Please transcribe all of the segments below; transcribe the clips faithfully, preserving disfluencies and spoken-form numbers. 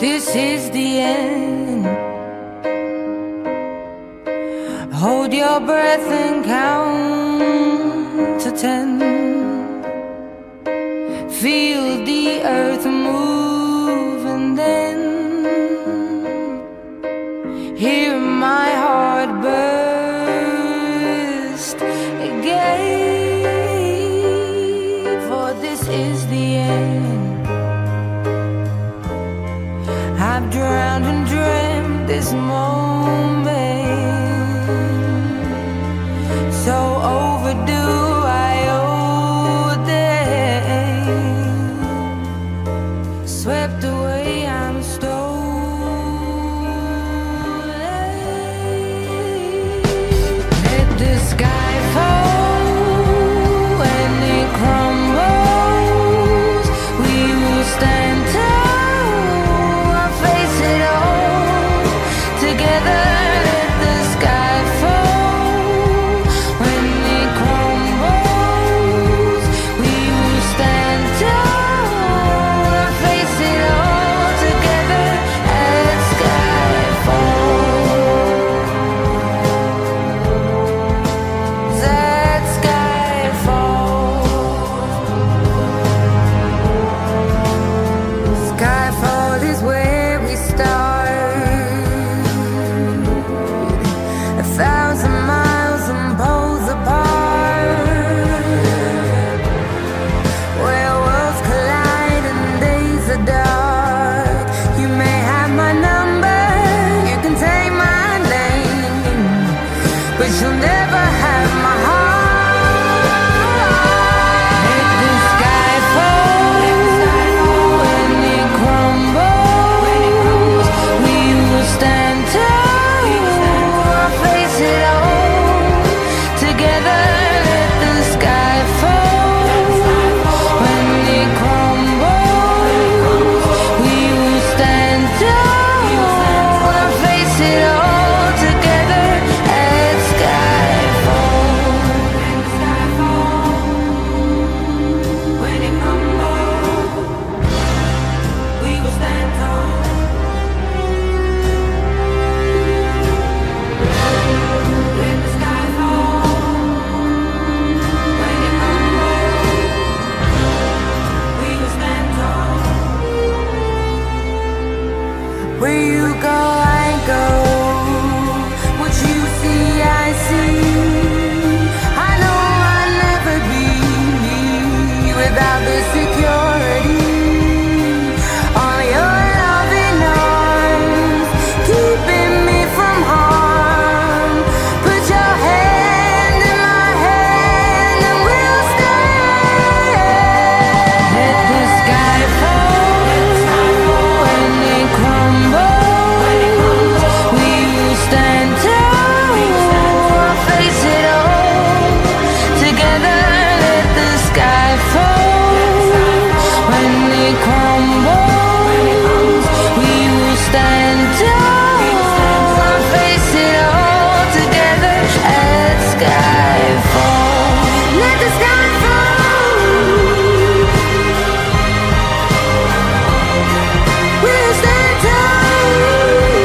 This is the end. Hold your breath and count to ten. Feel the earth move and then hear my heart burst again. For this is the end. I've drowned and dreamt this moment, so overdue. I owe them. Swept away, I'm stolen. Let the sky fall when it crumbles. We will stand tall. Skyfall is where we start, a thousand miles and poles apart, where worlds collide and days are dark. You may have my number, you can take my name, but you'll never have my heart. Where you go, I go. What you see, I see. I know I'll never be without the security. All your loving arms keeping me from harm. Put your hand in my hand and we'll stay. Let the sky fall when it crumbles. Stand tall, face it all together. Let the sky fall when it crumbles. We will stand tall, face it all together. At Skyfall, let the sky fall. We'll stand tall.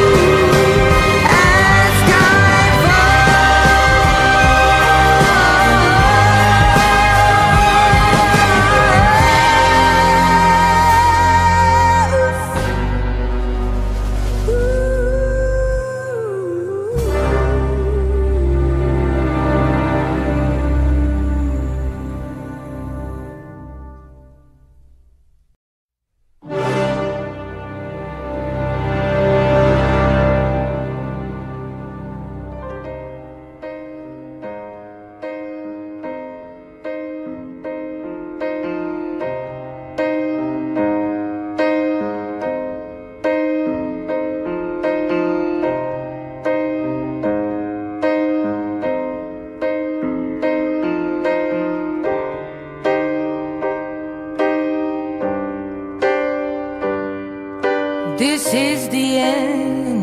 This is the end.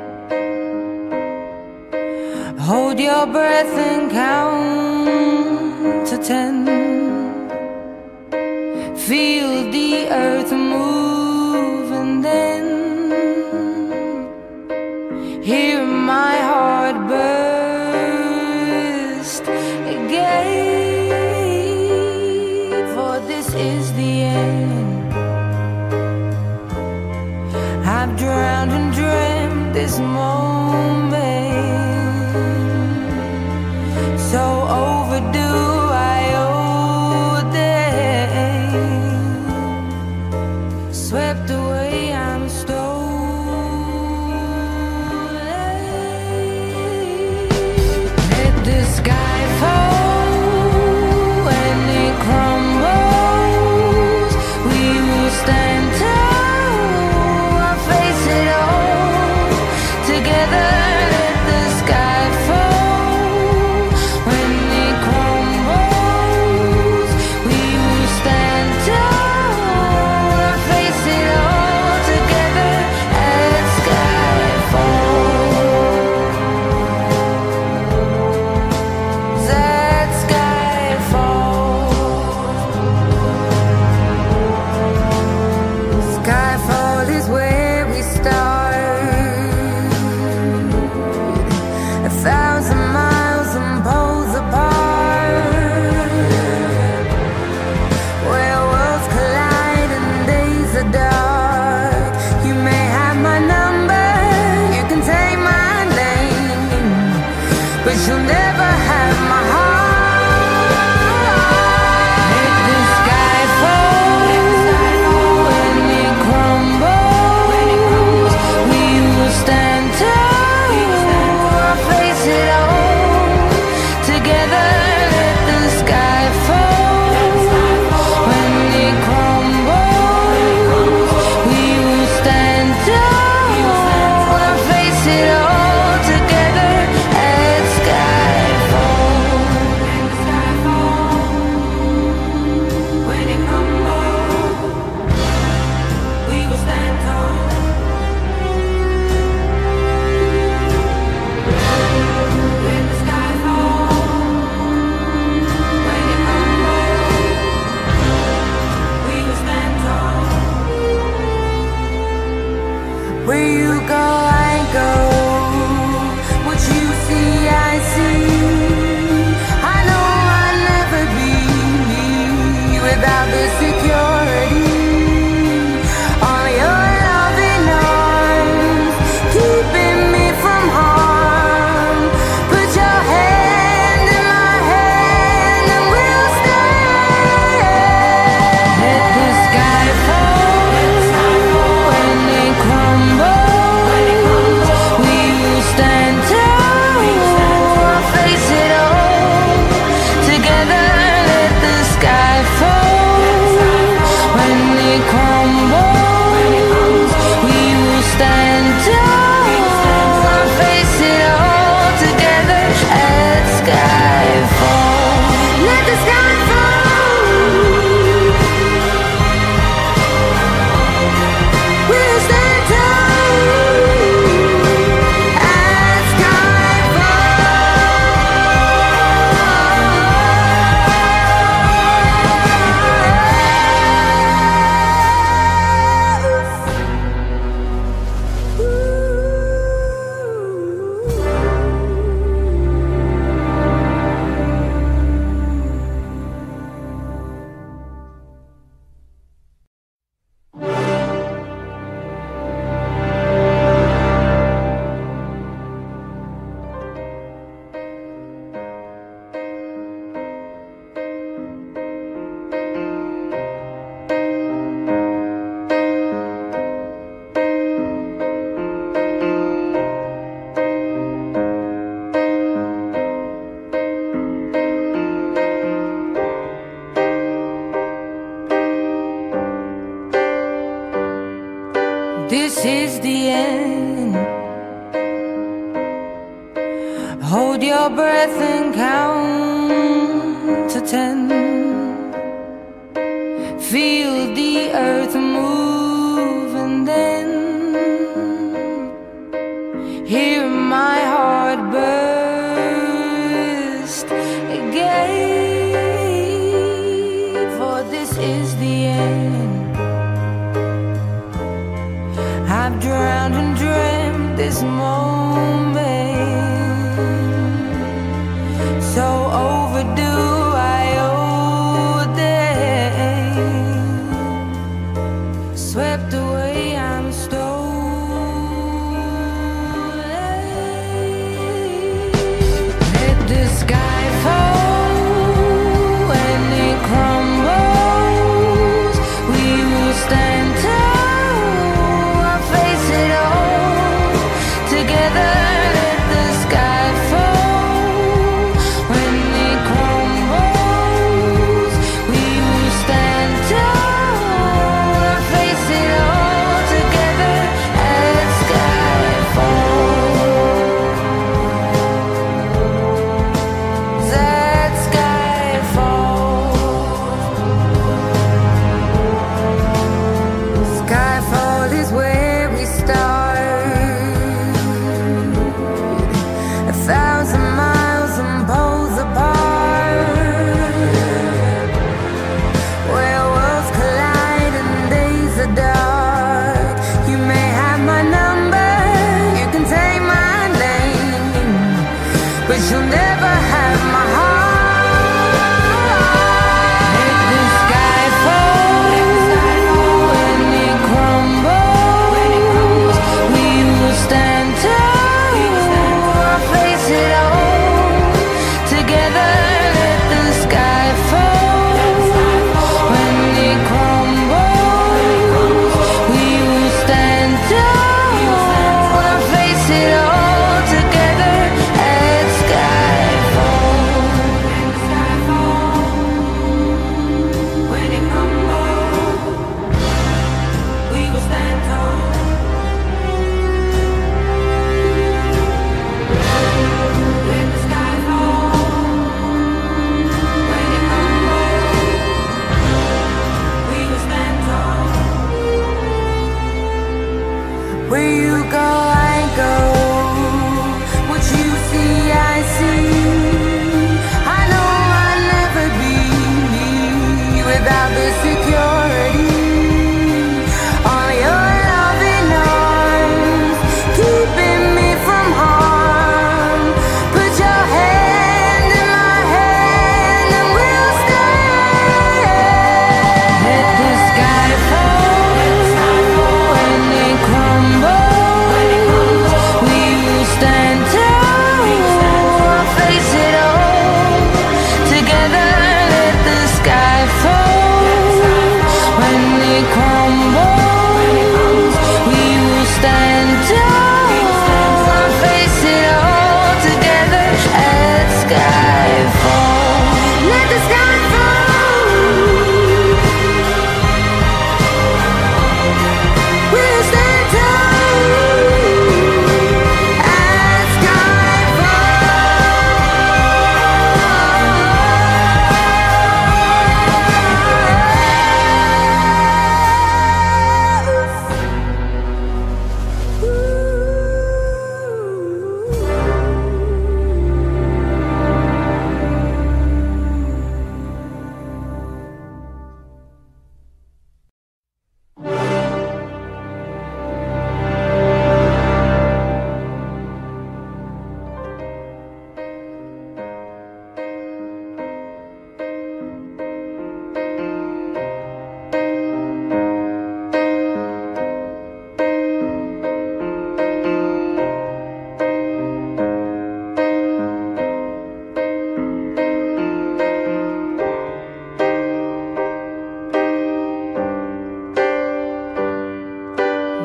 Hold your breath and count to ten. Feel the earth move and then drowned and dreamt this moment, so overdue. I owe them, swept away. I'm stolen. Let the sky fall when it crumbles. We will stand tall, I'll face it all together. Let the sky fall when it crumbles. We will stand tall, I'll face it all together. At Skyfall, at Skyfall. Skyfall is where we start, a thousand miles and poles apart, where worlds collide and days are dark. You may have my number, you can take my name, but you'll never have my heart. Let the sky fall when it crumbles. We will stand tall, I'll face it all together. Let the sky fall when it crumbles. We will stand tall, I'll face it all together. At Skyfall, when it crumbles, we will stand tall. Let the sky fall, when it crumbles, we will stand tall. Where you go, I go. What you see, I see. I know I'll never be without the security on your loving arms, keeping me from harm. Put your hand in my hand and we'll stand. Let the sky fall when it crumbles. We will stand tall, I'll face it all together. Let the sky fall when it crumbles. We will stand tall, I'll face it all together. At Skyfall, let the sky fall. We'll stand tall at This is the end. Hold your breath and count to ten. Feel the earth move and then hear my heart burst again. For this is the end. I've drowned and dreamt this moment, so overdue. I owe them, swept away. I'm stolen.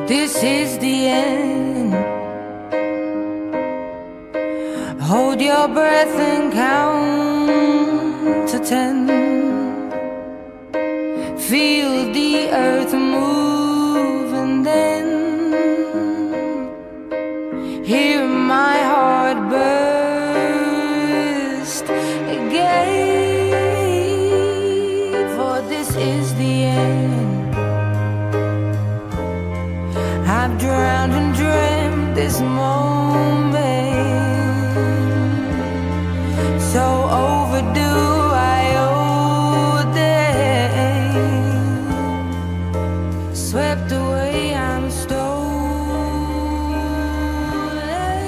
This is the end. Hold your breath and count to ten. Feel the earth move and then hear my heart burst again. For this is the end. I've drowned and dreamt this moment, so overdue I owe them. Swept away, I'm stolen.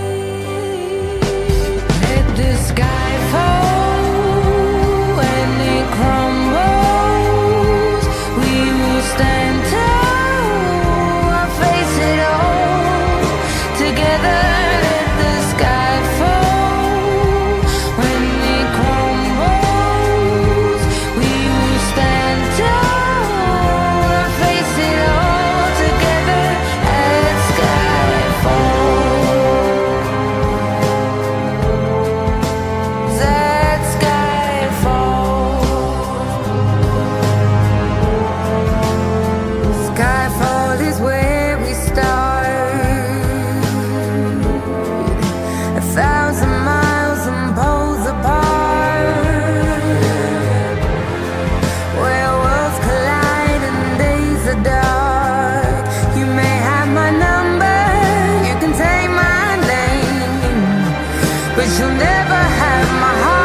Let the sky fall when it crumbles. We will stand tall. Skyfall is where we start, a thousand miles and poles apart, where worlds collide and days are dark. You may have my number, you can take my name, but you'll never have my heart.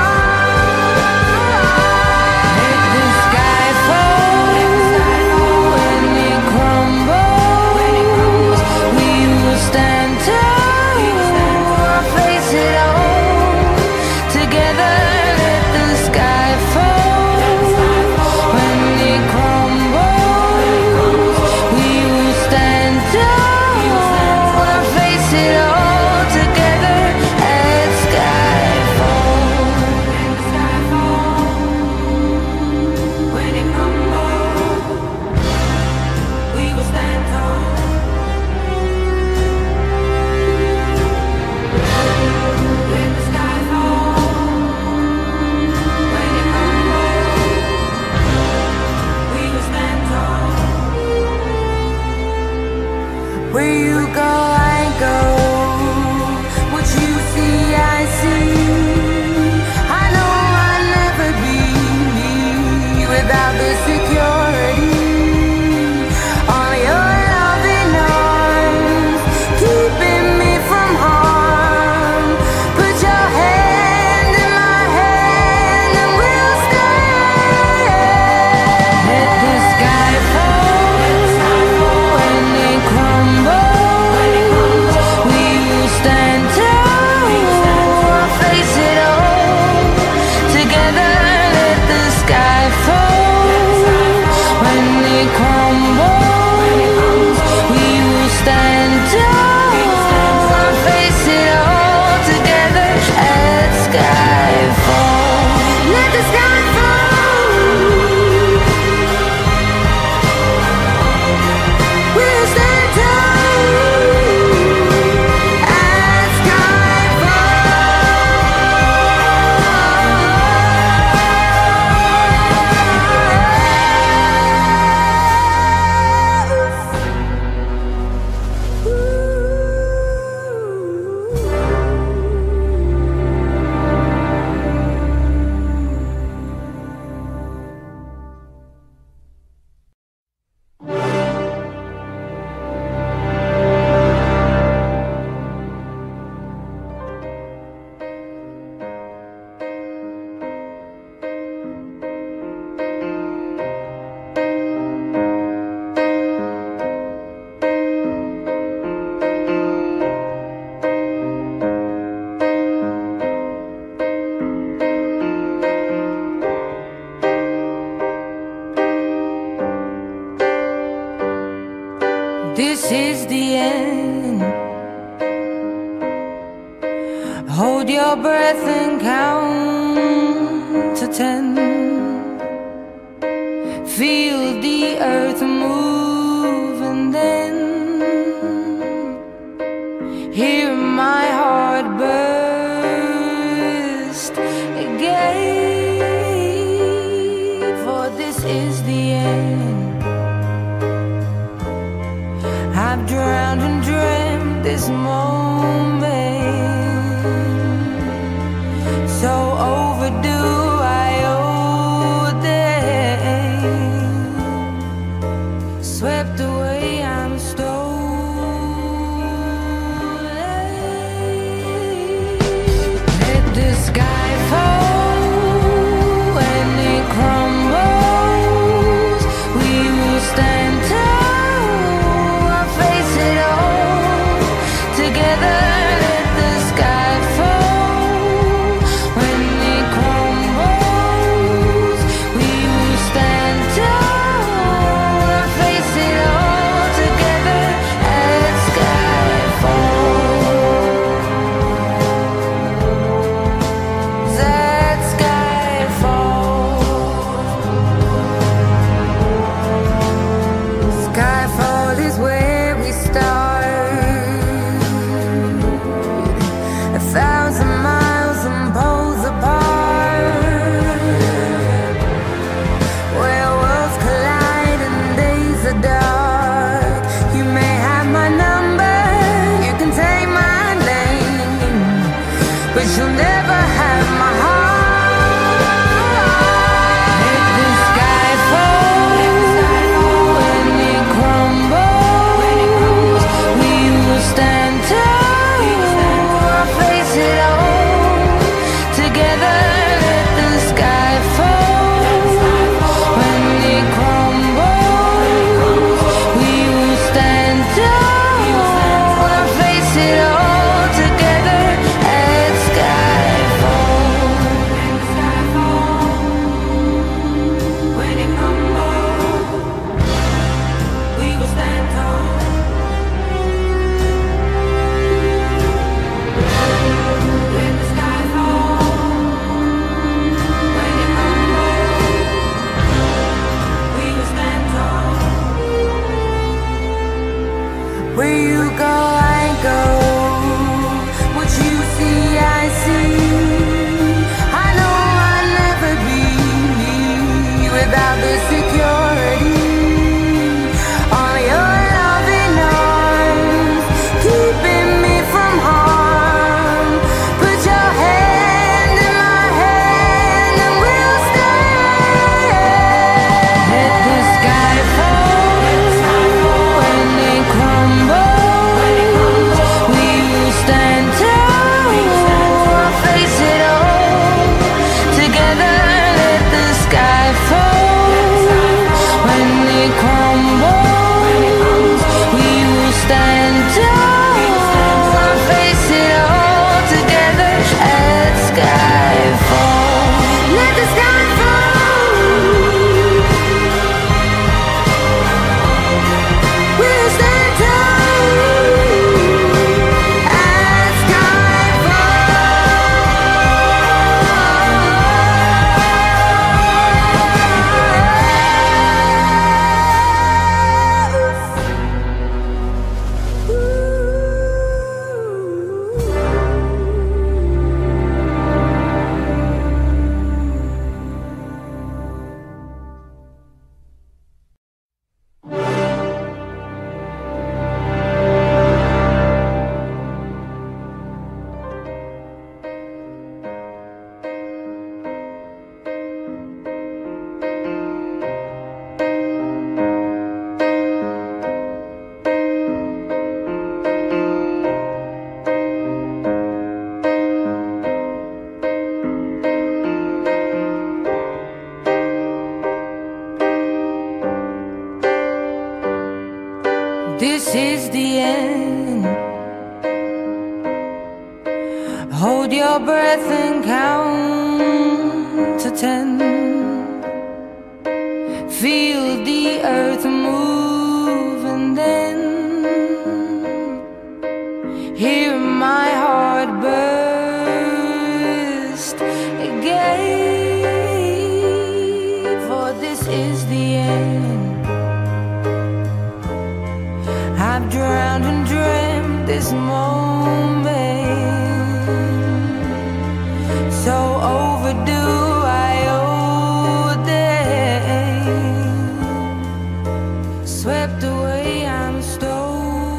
Where you go, I go. What you see, I see. I know I'll never be without the security. All your loving arms keeping me from harm. Put your hand in my hand and we'll stand. Let the sky fall when it crumbles. Stand tall, I'll face it all together. Let the sky fall when it crumbles. We will stand tall, I'll face it all together. Let sky fall. Let the sky fall. We'll stand tall. This is the end. Hold your breath and count to ten. Feel the earth move and then I've drowned and dreamt this moment, so overdue. I owe them, swept away. I'm stolen. Let the sky fall when it crumbles. We will stand tall, I'll face it all together. Let the sky fall when it crumbles. We will stand tall, I'll face it all together. Let Skyfall, that Skyfall. Skyfall is where we start, a thousand miles and poles apart, where worlds collide and days are dark. You may have my number, you can take my name, but you'll never have my heart. Let the sky fall when it crumbles. We will stand tall, I'll face it all together. Let the sky fall when it crumbles. We will stand tall, I'll face it all together. Let Skyfall, when it crumbles. We will stand tall. Let the sky fall when it crumbles. We will stand tall. Where you go, I go. What you see, I see. I know I'll never be without the security on your loving arms, keeping me from harm. Put your hand in my hand and we'll stand. Let the sky fall when it crumbles. We will stand tall, I'll face it all together. Let the sky fall when it crumbles. We will stand tall, I'll face it all together. Let Skyfall, let the sky fall. We'll stand tall at This is the end. Hold your breath and count to ten. Feel the earth move and then hear my heart burst again. For this is the end. I've drowned and dreamt this moment, so overdue. I owe them, swept away. I'm stolen.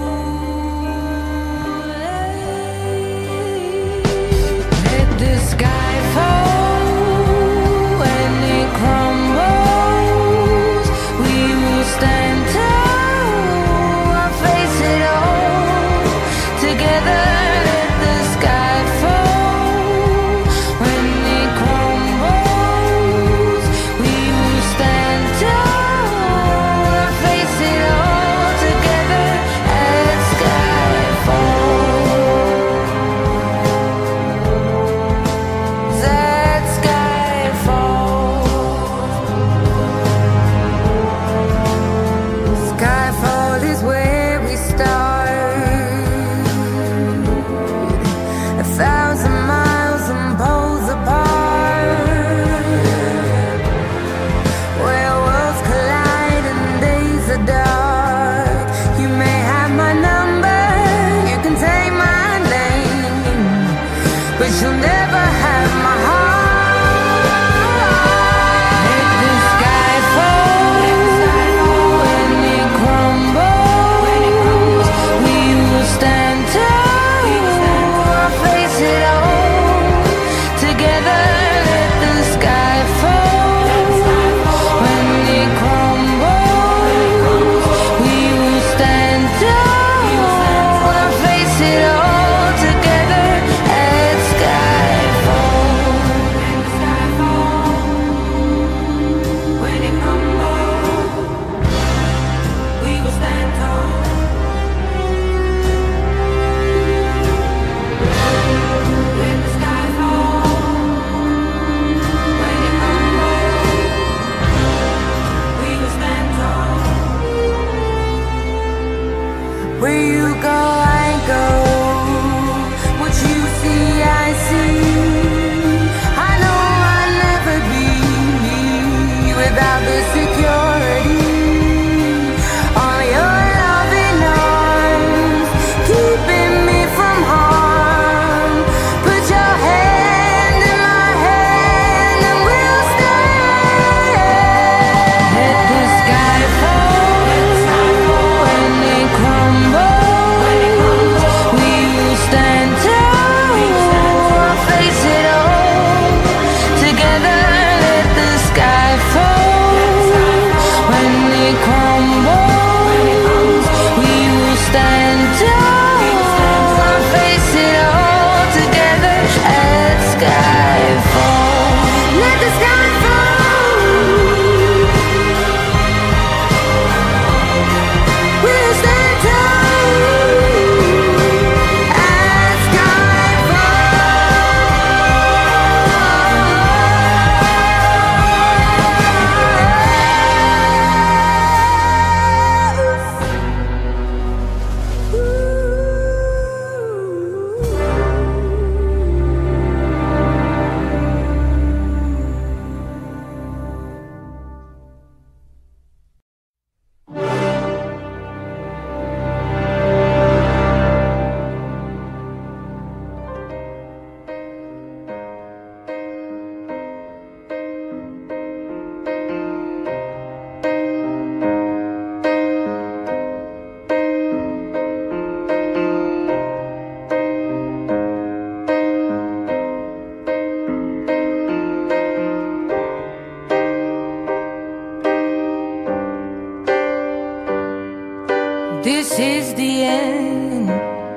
This is the end.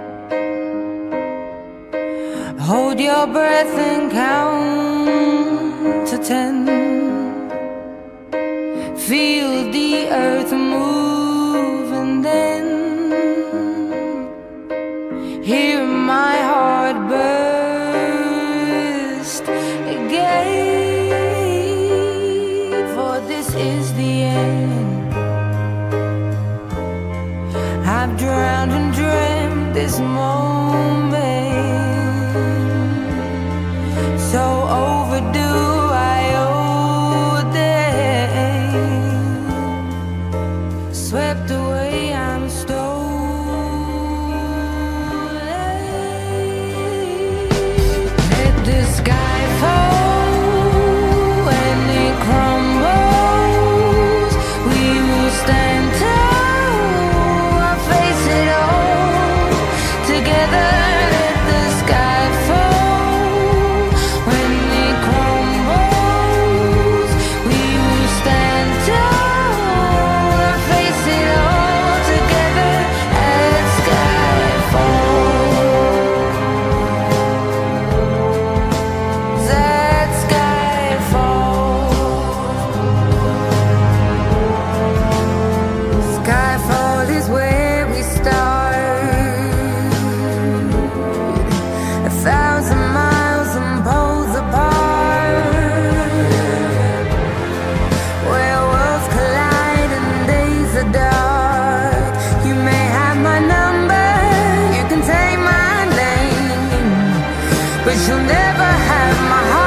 Hold your breath and count to ten. Feel the earth move and then hear my heart burst again. For this is the end. I've drowned and dreamt this moment, so overdue I owe them. Swept away, I'm stolen. Let the sky fall when it crumbles. We will stand tall. Skyfall is where we start, a thousand miles and poles apart, where worlds collide and days are dark. You may have my number, you can take my name, but you'll never have my heart.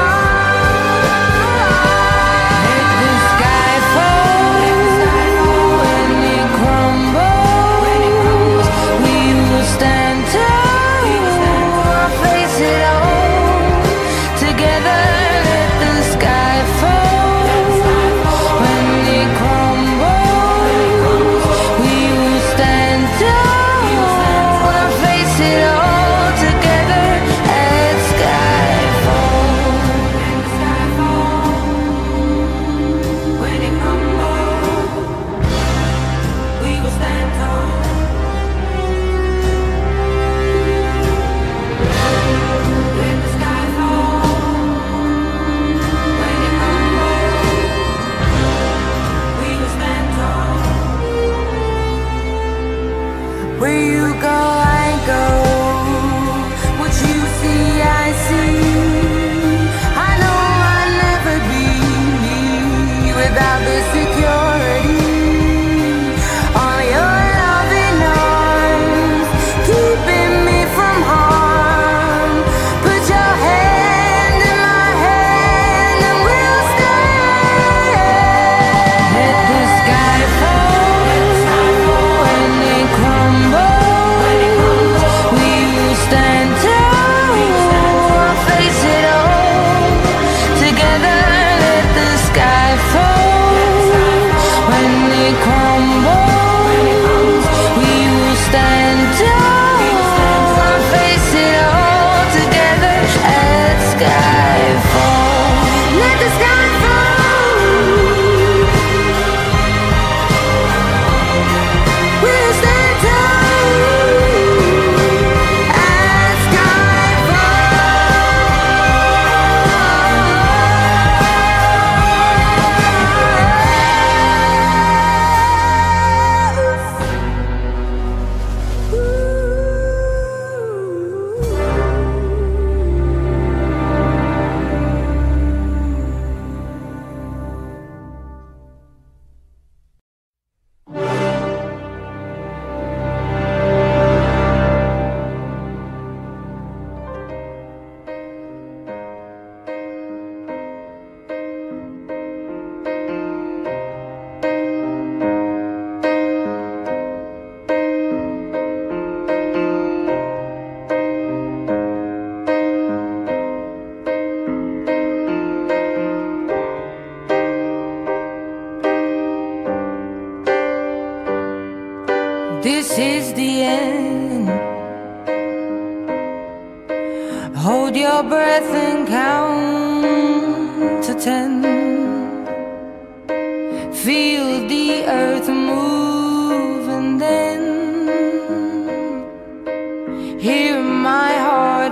Where you go, I go. What you see, I see. I know I'll never be without the security. All your loving arms keeping me from harm. Put your hand in my hand and we'll stay. Let the sky fall when it crumbles. We will stand tall, face it all together. Let the sky fall when it crumbles. We will stand tall, face it all together. Let sky fall. Let the sky fall. We'll stand tall. Let sky This is the end. Hold your breath and count to ten. Feel the earth move and then hear my heart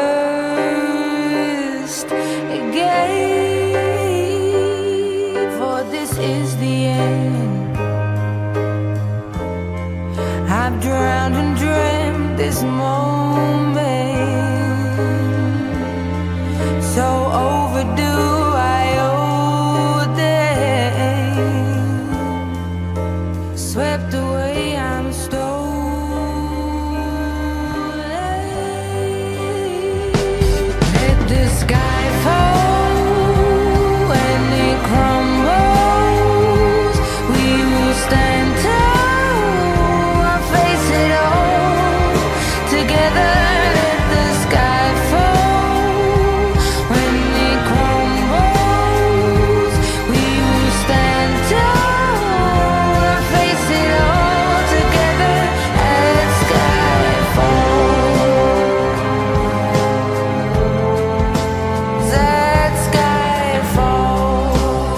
burst again. For this is the end. I've drowned and dreamt this moment, so overdue I owe them. Swept away, I'm stolen. Let the sky fall when it crumbles. We will stand tall, face it all together. Let the sky fall when it crumbles. We will stand tall, face it all together. Let sky fall. Let sky fall.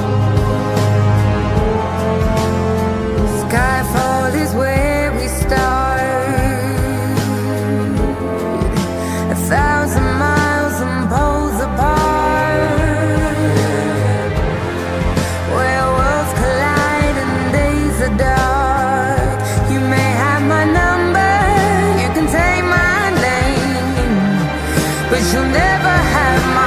Skyfall is where we start. A thousand miles and poles apart, where worlds collide and days are dark. You may have my number, you can take my name, but you'll never have my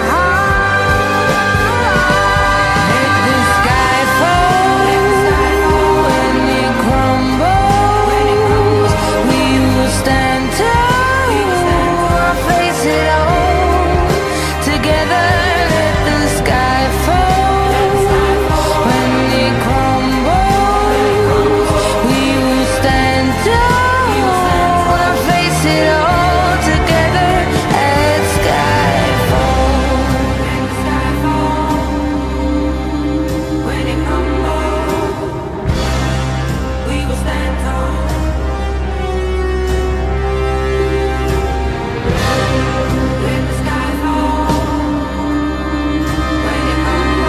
heart. Let the sky fall when it crumbles. We will stand tall, face it all together. Let the sky fall when it crumbles. We will stand tall, face it all together. Let sky fall. When it crumbles, we will stand tall. Let the sky fall. When it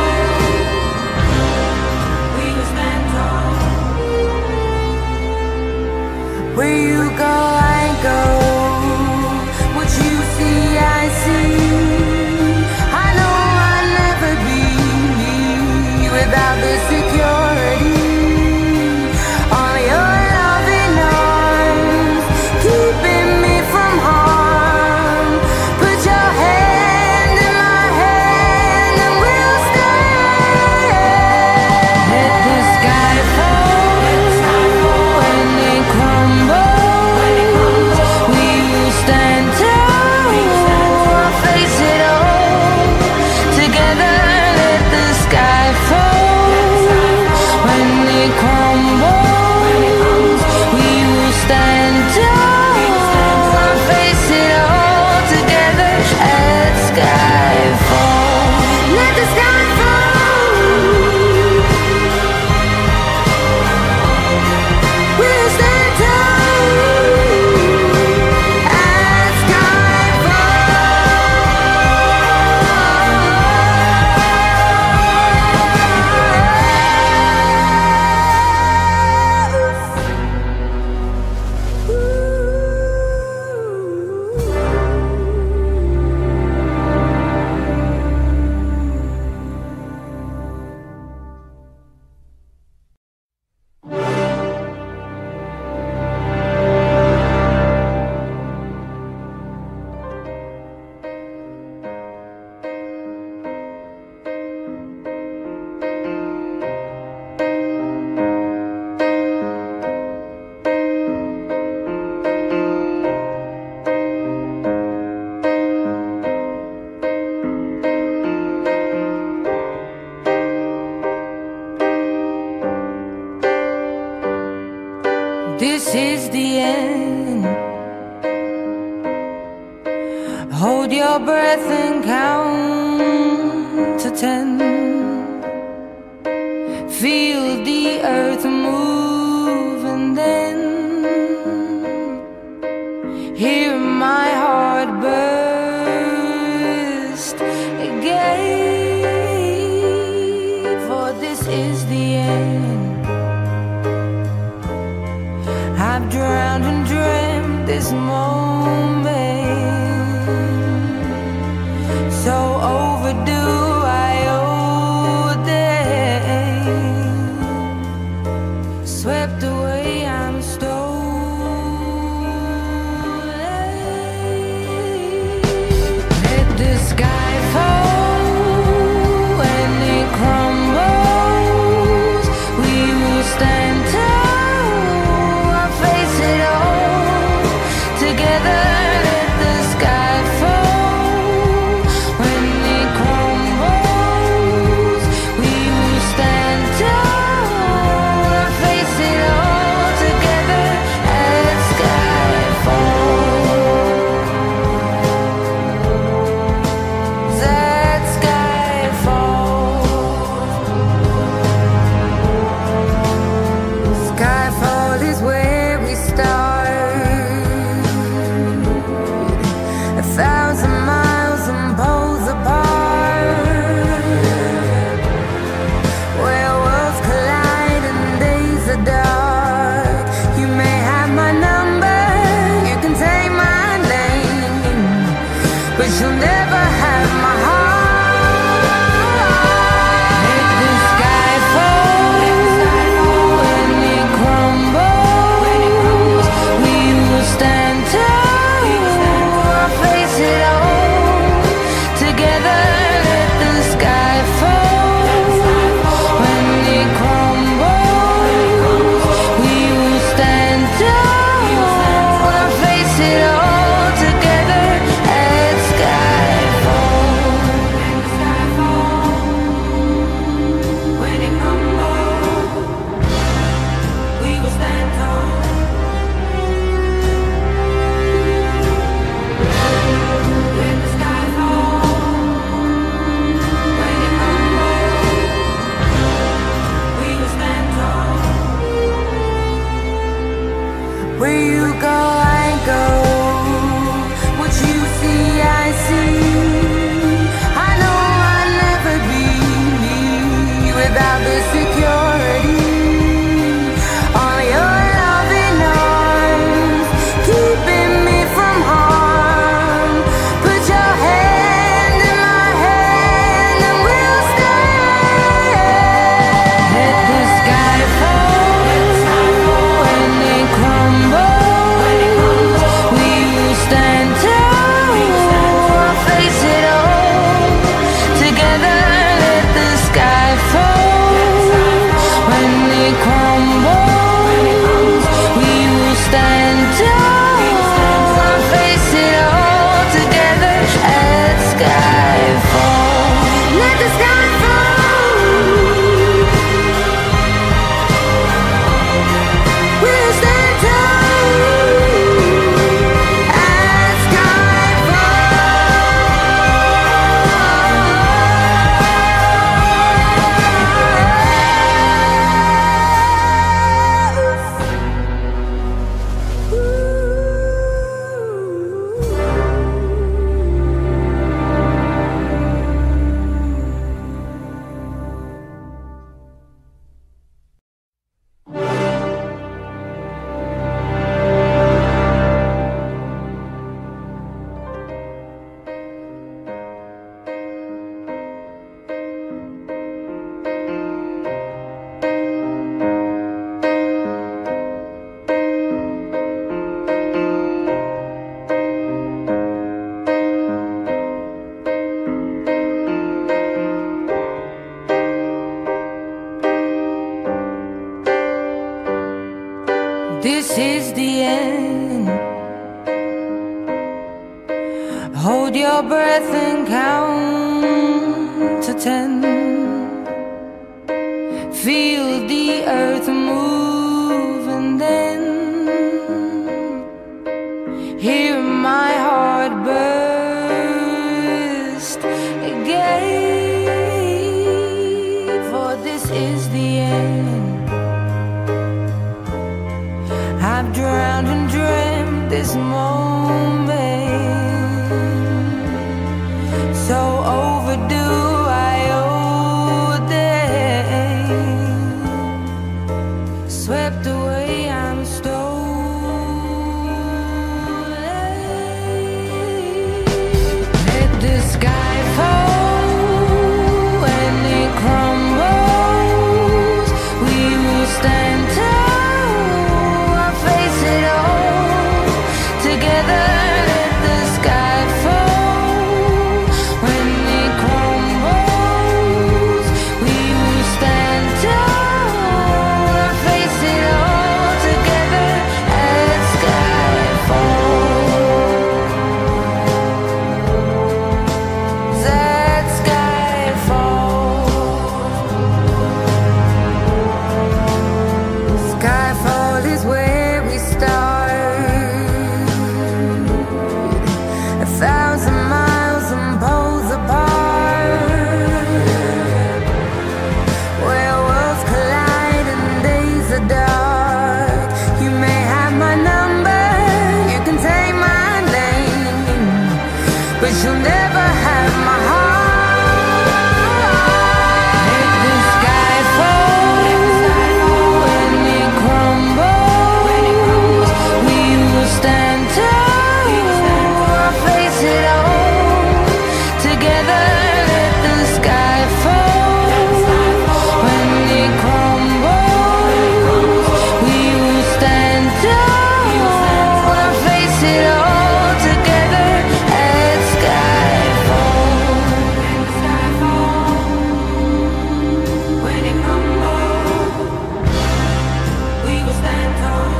crumbles, we will stand tall. Where you go, I go. What you see, I see. I know I'll never be without the security. All your loving arms This is the end. Hold your breath and count to ten. Feel the earth move and then hear my heart burst again. For this is the end. I've drowned and dreamt this moment, so overdue. I owe them. Swept away, I'm stolen. Let the sky fall when it crumbles. We will stand tall, I'll face it all together. Let the sky fall when it crumbles. We will stand tall, I'll face it all together at Skyfall. At Skyfall. Skyfall is where we start. A thousand miles and poles apart, where worlds collide and days are dark. You may have my number, you can take my name, but you'll never have my heart. Let the sky fall when it crumbles. We will stand tall, I'll face it all together. Let the sky fall when it crumbles. We will stand tall, I'll face it all together at Skyfall. When it crumbles, we will stand tall. When the sky falls, when it crumbles, we will stand tall. Where you go, I go. What you see, I see. I know I'll never be me without the security. All your loving arms keeping me from harm. Put your hand in my hand and we'll stand. Let the sky fall when it crumbles. We will stand tall, I'll face it all together. Let the sky fall when it crumbles. We will stand tall, I'll face it all together at Skyfall. Let the sky fall. We'll stand tall at This is the end. Hold your breath and count to ten. Feel the earth move and then drowned and dreamt this moment, so overdue. I owe them, swept away. I'm stolen. Let the sky fall when it crumbles. We will stand tall, I'll face it all together. Let the sky fall when it crumbles. We will stand tall, I'll face it all together. Let sky fall. That sky fall. Skyfall is where we start, a thousand miles and poles apart, where worlds collide and days are dark. You may have my number, you can take my name, but you'll never have my heart. Let the sky fall when it crumbles. We will stand tall, I'll face it all together. Let the sky fall when it crumbles. We will stand tall, I'll face it all together. Let sky fall. When it crumbles, we will stand tall.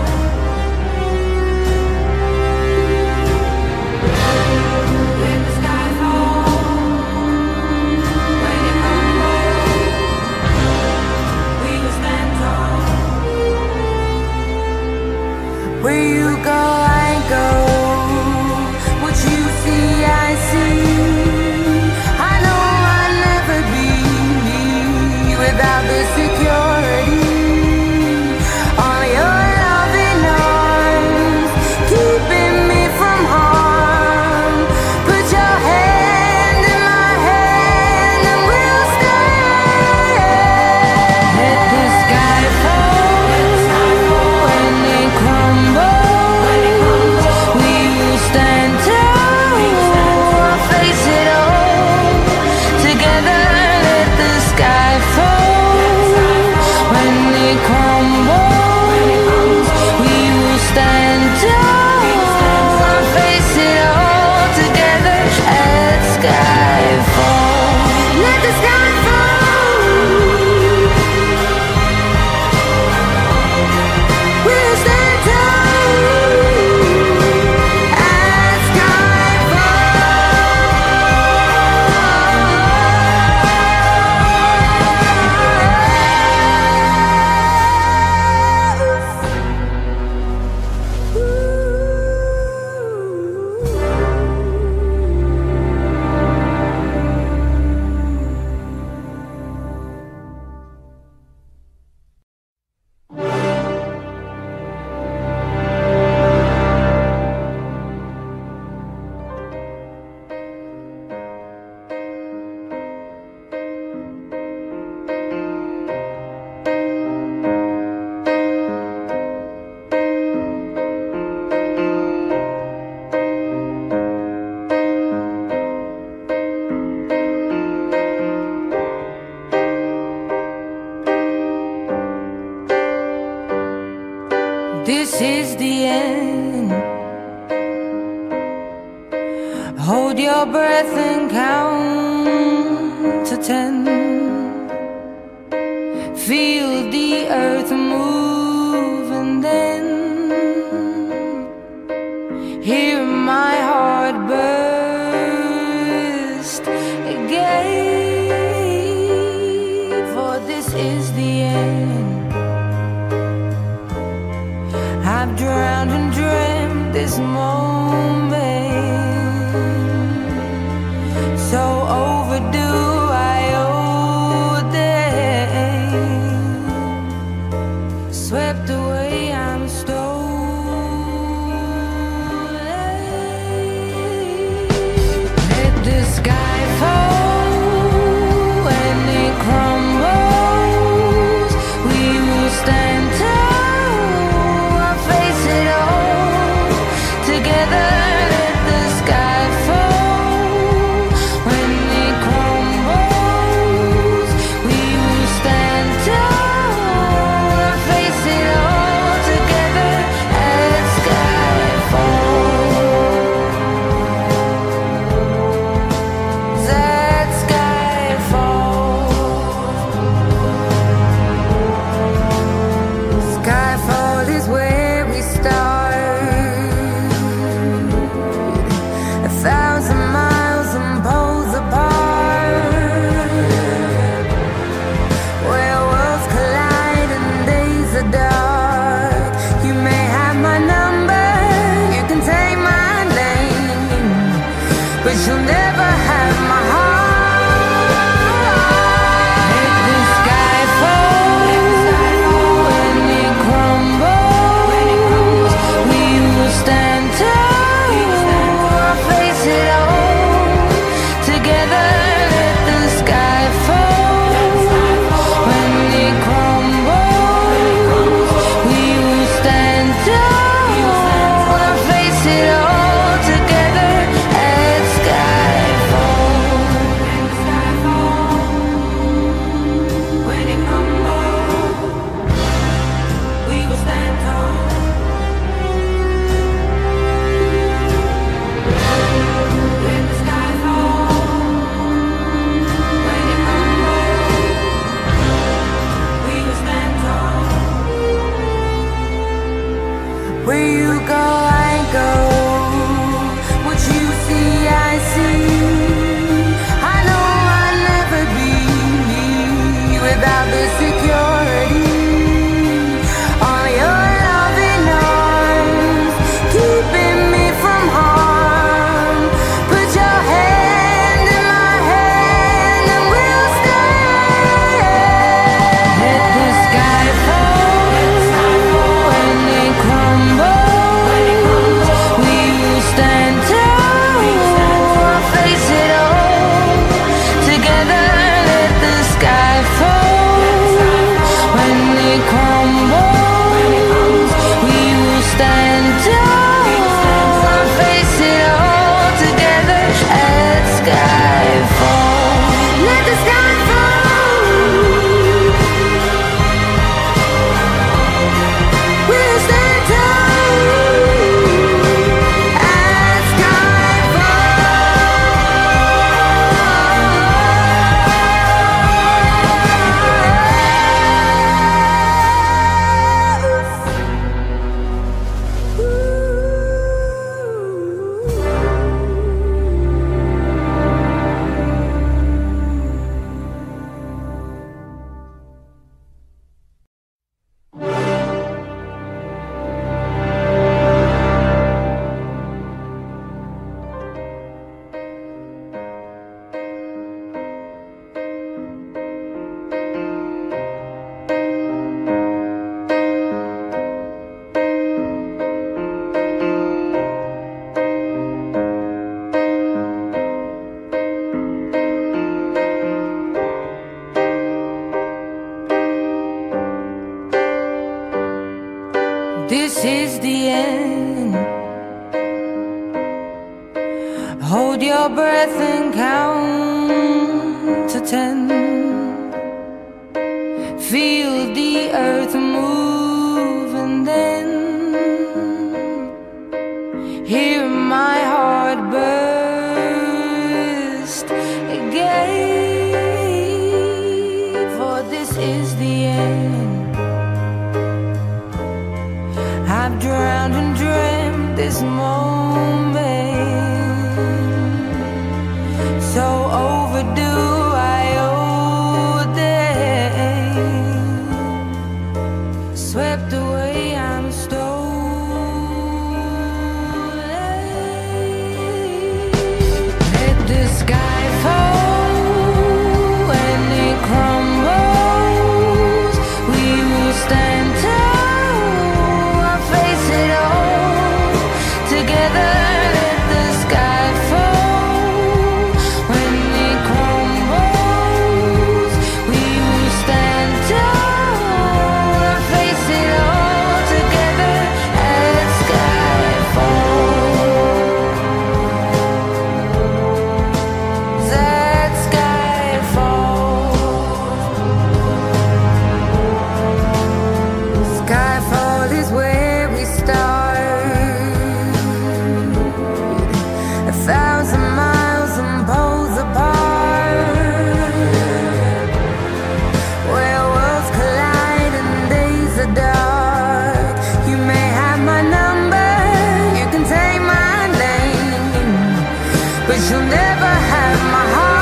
Let the sky fall. When it crumbles, we will stand tall. Where you go, I go. What you see, I see. I know I'll never be without the security. All your loving arms keeping me from harm. Put your hand in my hand and we'll stand. Let the sky fall when it crumbles. We will stand tall, I'll face it all together. Let the sky fall when it crumbles. We will stand tall, I'll face it all together. Let sky fall. Let the sky fall. We'll stand tall. Let sky This is the end. Hold your breath and count to ten. Feel the earth move and then hear my heart burst again. For this is the end. I've drowned and dreamt this moment, so overdue. I owe them, swept away. I'm stolen. together let the sky fall. When it crumbles, we will stand tall and face it all together at Skyfall. At Skyfall. Skyfall is where we start, a thousand miles and poles apart, where worlds collide and days are dark. You may have my number, you can take my name, but you'll never have my heart. Let the sky fall. When it crumbles, we will stand tall or face it all together. Let the sky fall. When it crumbles, we will stand tall or face it all together at Skyfall. When it crumbles, we will stand tall. Let the sky fall. When it crumbles, we will stand tall. Where you go, I go. What you see, I see. I know I'll never be without the security. All your loving arms keeping me from harm. Put your hand in my hand and we'll stand. Let the sky fall. When it crumbles, we will stand tall or face it all together. Let the sky fall. When it crumbles, we will stand tall or face it all together at Skyfall. Let the sky fall. We'll stand tall at This is the end. Hold your breath and count to ten. Feel the earth move and then hear my heart burst again. For this is the end. I've drowned and dreamt this moment, so overdue. I owe them. Swept away, I'm stolen. Let the sky fall. When it crumbles, we will stand tall. Face it all together. you'll never have my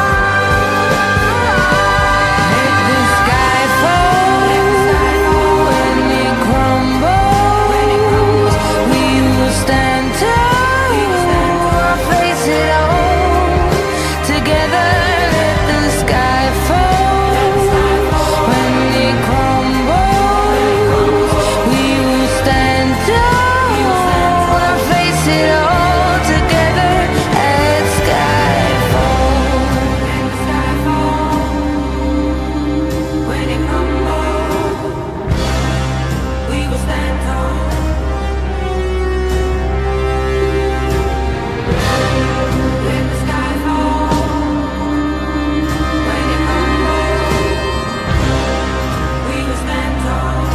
heart. Let the sky fall when it crumbles. We will stand tall, I'll face it all together. Let the sky fall when it crumbles. We will stand tall, I'll face it all together. At Skyfall, when it crumbles, we will stand tall. When the sky falls, when it crumbles, we will stand tall.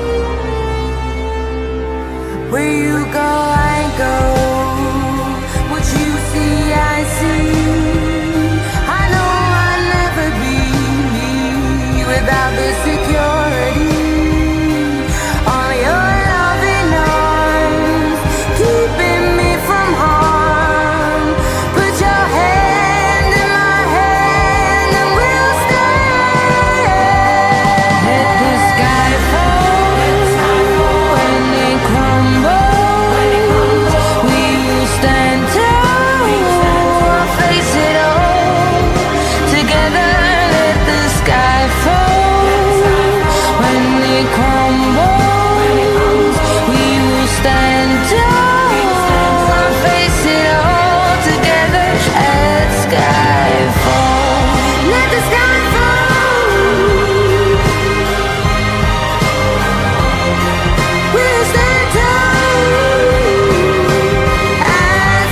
Where you go, I go. What you see, I see. I know I'll never be me without the security. All your loving arms keeping me from harm. Put your hand in my hand and we'll stand. Let the sky fall when it crumbles. We will stand tall, I'll face it all together. Let the sky fall when it crumbles. We will stand tall, I'll face it all together. At Skyfall, let the sky fall. We'll stand tall at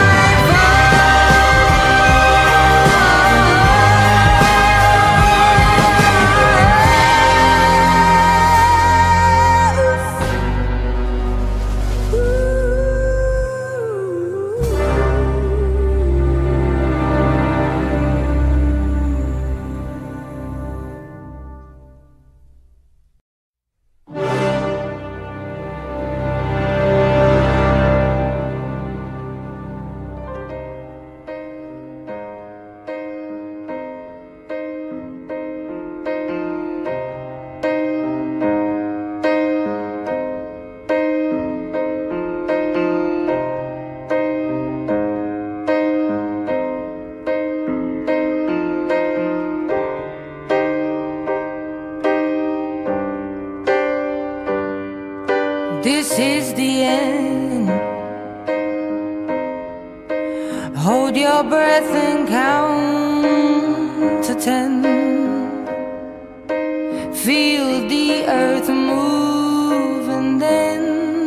This is the end. Hold your breath and count to ten. Feel the earth move and then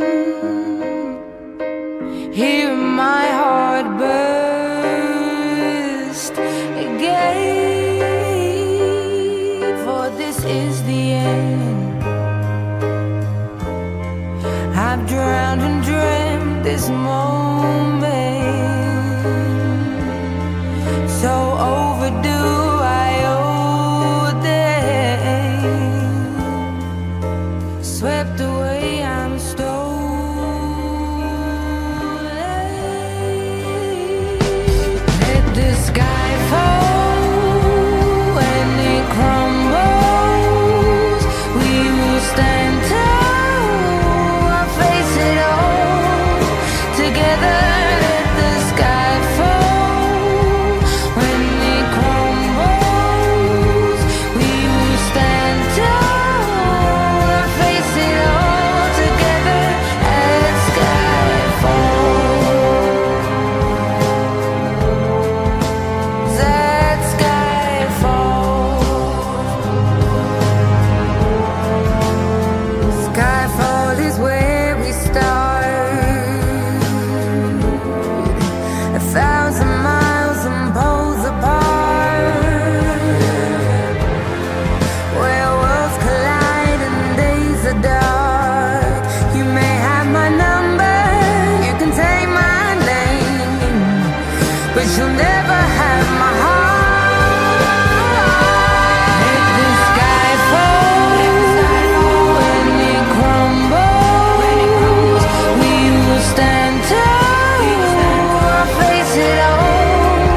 hear my heart burst again. For this is the end. I've drowned and dreamt this moment, so overdue I owe them. Swept away, I'm stolen. Let the sky fall when it crumbles. We will stand tall, I'll face it all together. Let the sky fall when it crumbles. We will stand tall, I'll face it all together. At Skyfall, at Skyfall. Skyfall is where we start, a thousand miles and poles apart, where worlds collide and days are dark. You may have my number, you can take my name, but you'll never have my heart. Let the sky fall when it crumbles. We will stand tall, I'll face it all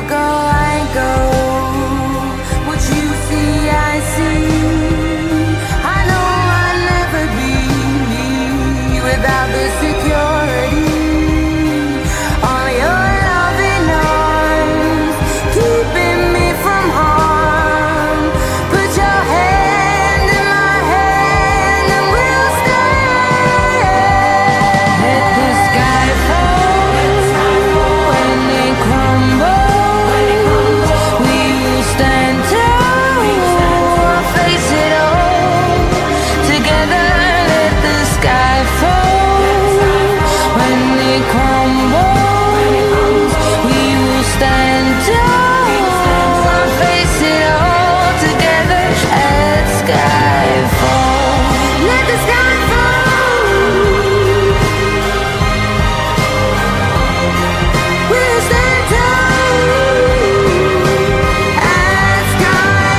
go, I go. What you see, I see. I know I'll never be me without the security. All your loving arms keeping me from harm. Put your hand in my hand and we'll stay. Let the sky fall when it crumbles. We will stand tall, face it all together. Let the sky fall when it crumbles. We will stand tall, face it all together. Let sky fall. Let the sky fall. We'll stand tall as sky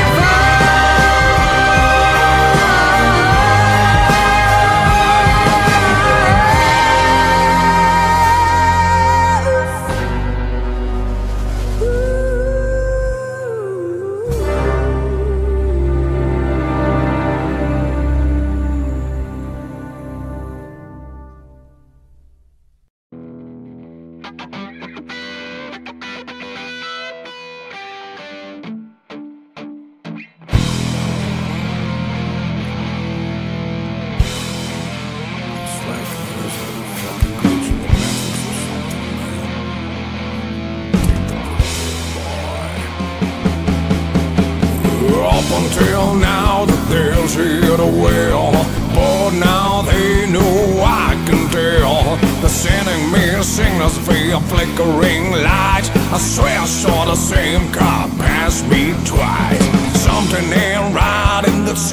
Up until now that they'll see it well, but now they know I can tell. They're sending me signals via flickering lights. I swear I saw the same car pass me twice. Something ain't right in the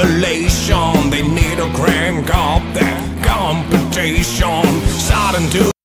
simulation. They need to crank up that computation, starting to